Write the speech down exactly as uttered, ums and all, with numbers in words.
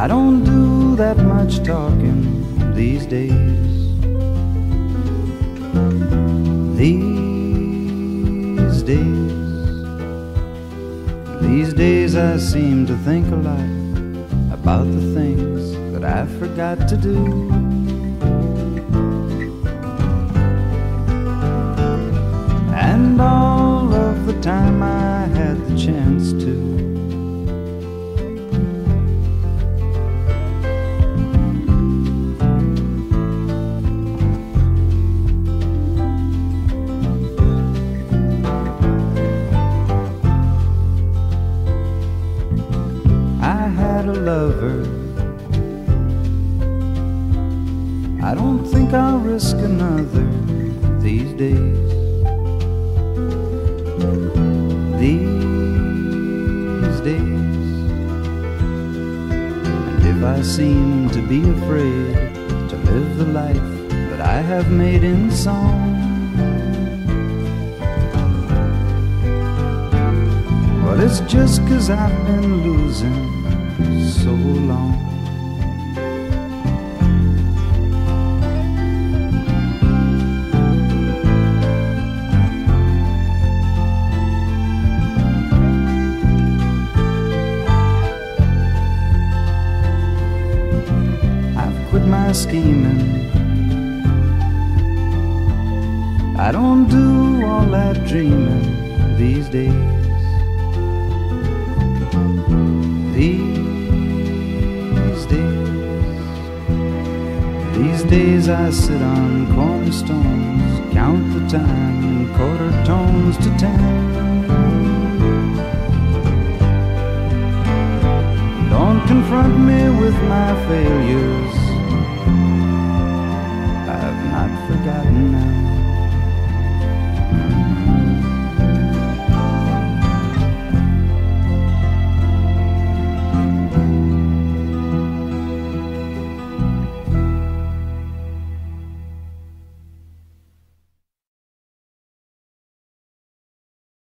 I don't do that much talking these days. These days, these days I seem to think a lot about the things that I forgot to do. And all of the time I had the chance to, lover, I don't think I'll risk another these days. These days, and if I seem to be afraid to live the life that I have made in song, well, it's just 'cause I've been losing so long. I've quit my scheming, I don't do all that dreaming these days. These These days I sit on cornerstones, count the time in quarter tones to ten. Don't confront me with my failures,